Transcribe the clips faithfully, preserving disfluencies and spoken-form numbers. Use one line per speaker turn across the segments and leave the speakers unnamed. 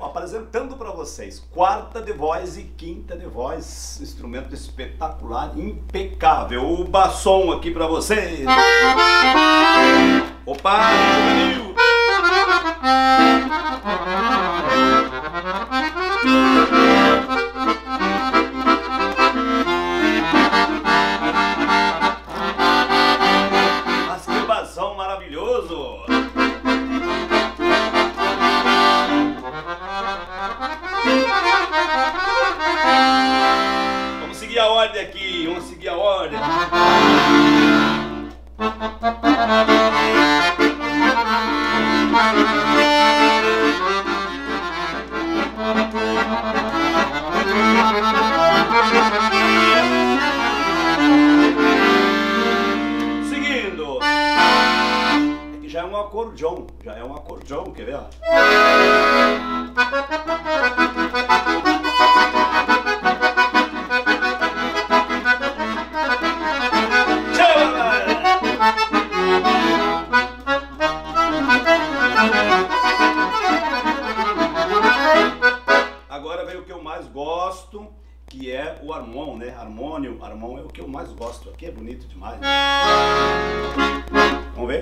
apresentando para vocês quarta de voz e quinta de voz, instrumento espetacular, impecável. O bassom aqui para vocês. Opa, juvenil. Mas que bassom maravilhoso. Vamos seguir a ordem aqui, vamos seguir a ordem. Seguindo. Aqui já é um acordeon, já é um acordeon, quer ver? Agora vem o que eu mais gosto, que é o harmon, né? Harmônio, harmon é o que eu mais gosto. Aqui é bonito demais, né? Vamos ver?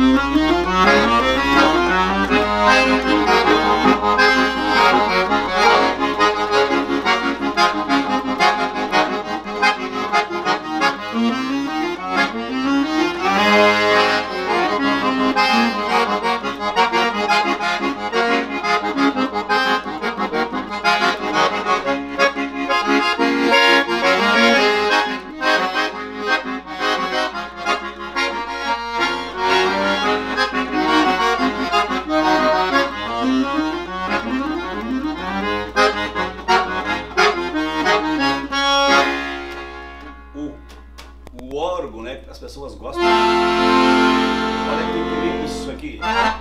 O órgão, né? As pessoas gostam. Olha que lindo isso aqui.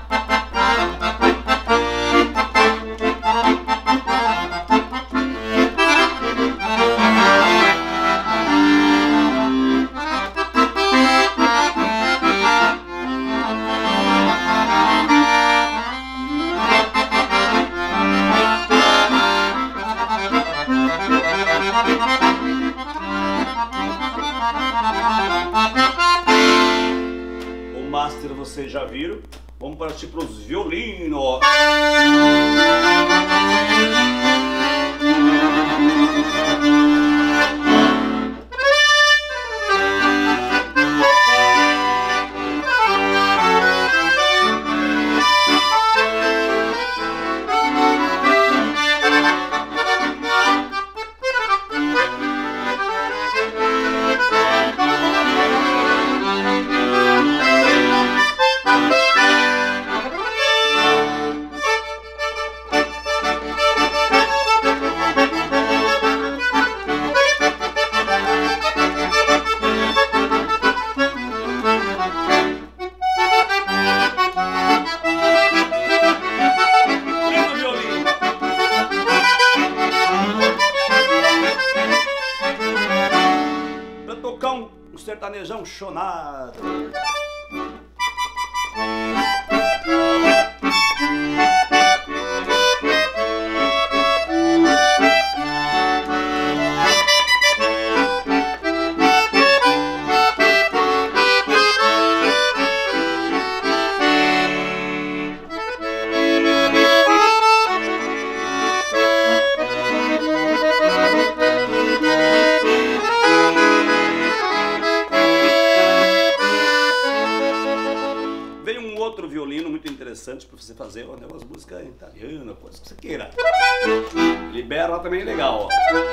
O master vocês já viram. Vamos partir para os violinos. Um sertanejão chonado. Outro violino muito interessante para você fazer né, umas músicas italianas, coisas que você queira. Libera também é legal, ó.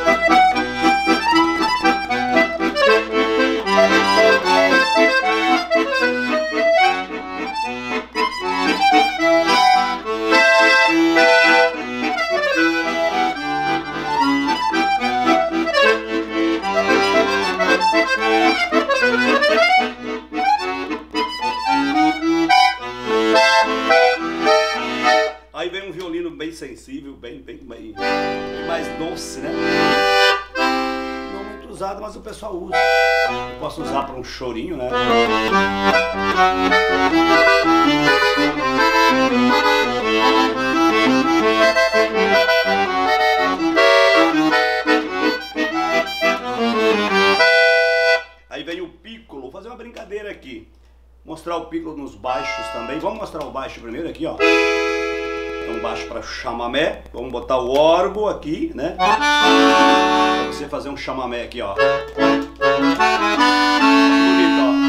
Aí vem um violino bem sensível, bem, bem, bem, bem mais doce, né? Não muito usado, mas o pessoal usa. Eu posso usar para um chorinho, né? Música o piccolo nos baixos também. Vamos mostrar o baixo primeiro aqui, ó. É um baixo para chamamé. Vamos botar o órgão aqui, né? Pra você fazer um chamamé aqui, ó. Bonito, ó.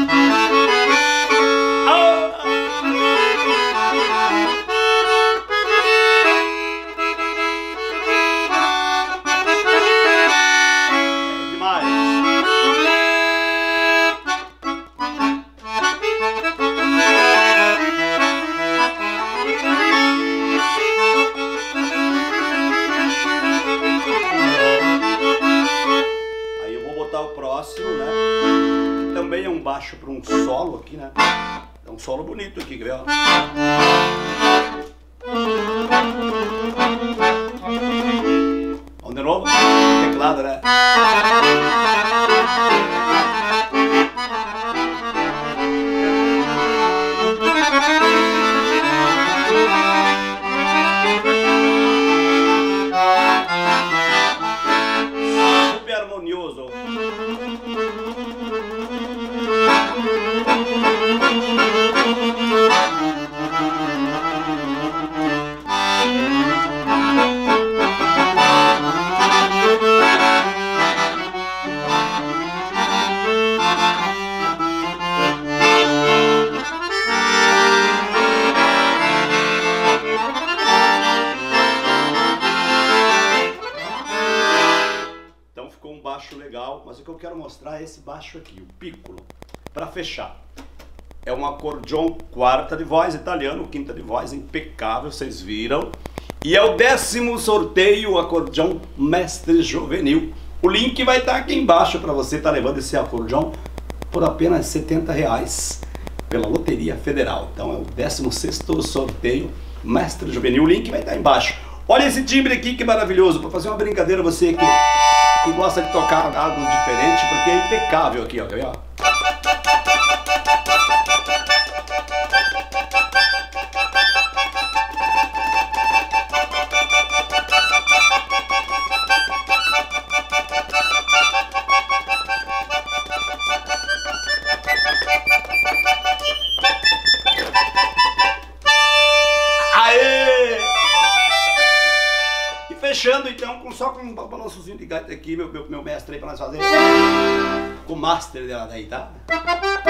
Né? Também é um baixo para um solo aqui, né? É um solo bonito aqui, quer ver? Vamos de novo? Teclado, né? Super harmonioso. Então ficou um baixo legal, mas o que eu quero mostrar é esse baixo aqui, o piccolo, para fechar. É um acordeon quarta de voz italiano, quinta de voz impecável, vocês viram. E é o décimo sorteio acordeon Mestre Juvenil. O link vai estar aqui embaixo para você estar levando esse acordeon por apenas setenta reais pela Loteria Federal. Então é o décimo sexto sorteio Mestre Juvenil. O link vai estar embaixo. Olha esse timbre aqui que maravilhoso, para fazer uma brincadeira você que, que gosta de tocar algo diferente, porque é impecável aqui, ó, quer ver, ó? Fechando então com, só com um balançozinho de gaita aqui, meu, meu, meu mestre aí pra nós fazer com o master dela daí, tá?